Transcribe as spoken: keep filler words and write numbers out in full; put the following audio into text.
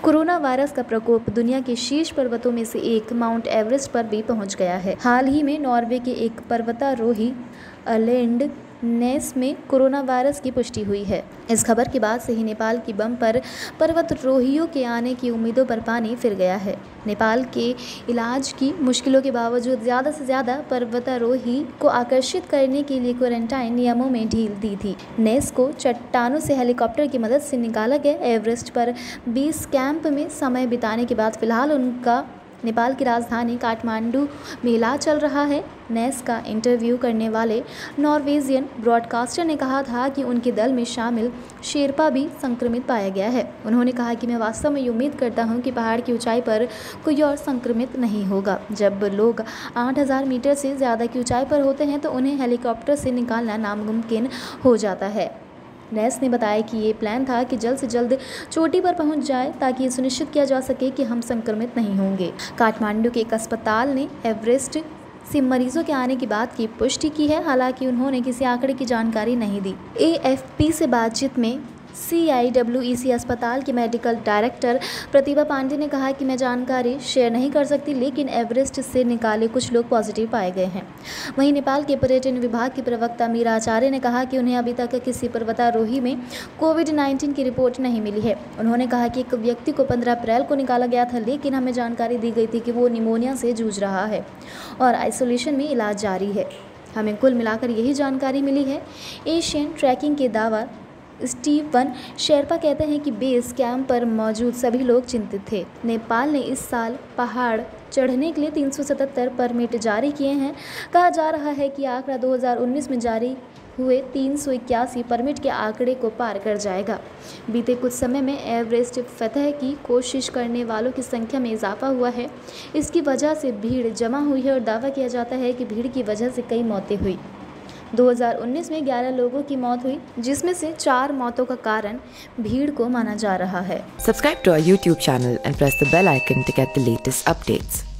Corona virus का प्रकोप दुनिया के शीर्ष पर्वतों में से एक माउंट एवरेस्ट पर भी पहुंच गया है। हाल ही में नॉर्वे के एक पर्वतारोही अर्लेंड नेस में कोरोना वायरस की पुष्टि हुई है। इस खबर के बाद से ही नेपाल की बम पर पर्वतारोहियों के आने की उम्मीदों पर पानी फिर गया है। नेपाल के इलाज की मुश्किलों के बावजूद ज़्यादा से ज़्यादा पर्वतारोही को आकर्षित करने के लिए क्वारंटाइन नियमों में ढील दी थी। नेस को चट्टानों से हेलीकॉप्टर की मदद से निकाला गया। एवरेस्ट पर बेस कैंप में समय बिताने के बाद फिलहाल उनका नेपाल की राजधानी काठमांडू में इलाज चल रहा है। नेस का इंटरव्यू करने वाले नॉर्वेजियन ब्रॉडकास्टर ने कहा था कि उनके दल में शामिल शेरपा भी संक्रमित पाया गया है। उन्होंने कहा कि मैं वास्तव में ये उम्मीद करता हूं कि पहाड़ की ऊंचाई पर कोई और संक्रमित नहीं होगा। जब लोग आठ हज़ार मीटर से ज़्यादा की ऊंचाई पर होते हैं तो उन्हें हेलीकॉप्टर से निकालना नामुमकिन हो जाता है। नेस ने बताया कि ये प्लान था कि जल्द से जल्द चोटी पर पहुंच जाए ताकि ये सुनिश्चित किया जा सके कि हम संक्रमित नहीं होंगे। काठमांडू के एक अस्पताल ने एवरेस्ट से मरीजों के आने की बात की पुष्टि की है, हालांकि उन्होंने किसी आंकड़े की जानकारी नहीं दी। ए एफ पी से बातचीत में सी आई डब्ल्यू ई सी अस्पताल के मेडिकल डायरेक्टर प्रतिभा पांडे ने कहा कि मैं जानकारी शेयर नहीं कर सकती, लेकिन एवरेस्ट से निकाले कुछ लोग पॉजिटिव पाए गए हैं। वहीं नेपाल के पर्यटन विभाग की प्रवक्ता मीरा आचार्य ने कहा कि उन्हें अभी तक किसी पर्वतारोही में कोविड नाइन्टीन की रिपोर्ट नहीं मिली है। उन्होंने कहा कि एक व्यक्ति को पंद्रह अप्रैल को निकाला गया था, लेकिन हमें जानकारी दी गई थी कि वो निमोनिया से जूझ रहा है और आइसोलेशन में इलाज जारी है। हमें कुल मिलाकर यही जानकारी मिली है। एशियन ट्रैकिंग के दावा स्टीवन शेरपा कहते हैं कि बेस कैंप पर मौजूद सभी लोग चिंतित थे। नेपाल ने इस साल पहाड़ चढ़ने के लिए तीन सौ सतहत्तर परमिट जारी किए हैं। कहा जा रहा है कि आंकड़ा दो हज़ार उन्नीस में जारी हुए तीन सौ इक्यासी परमिट के आंकड़े को पार कर जाएगा। बीते कुछ समय में एवरेस्ट फतह की कोशिश करने वालों की संख्या में इजाफा हुआ है। इसकी वजह से भीड़ जमा हुई है और दावा किया जाता है कि भीड़ की वजह से कई मौतें हुई। दो हज़ार उन्नीस में ग्यारह लोगों की मौत हुई, जिसमें से चार मौतों का कारण भीड़ को माना जा रहा है। Subscribe to our YouTube channel and press the bell icon to get the latest updates.